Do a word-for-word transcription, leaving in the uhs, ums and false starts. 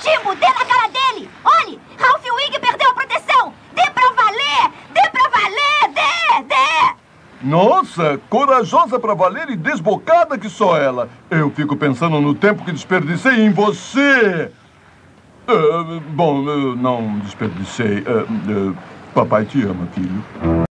positivo! Dê na cara dele! Olhe! Ralph Wing perdeu a proteção! Dê pra valer! Dê pra valer! Dê! Dê! Nossa, corajosa pra valer e desbocada que só ela. Eu fico pensando no tempo que desperdicei em você. Uh, bom, uh, não desperdicei. Uh, uh, papai te ama, filho.